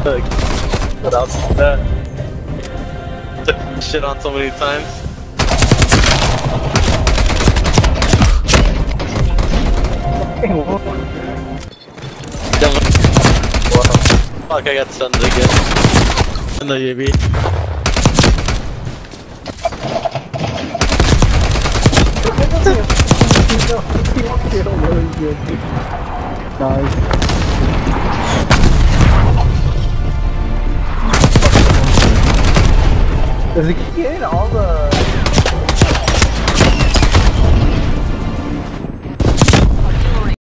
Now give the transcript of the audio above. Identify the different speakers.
Speaker 1: Like, what else is that? Shit on so many times. Fuck, I got stunned again. In the UAV.
Speaker 2: Nice. Does he get all the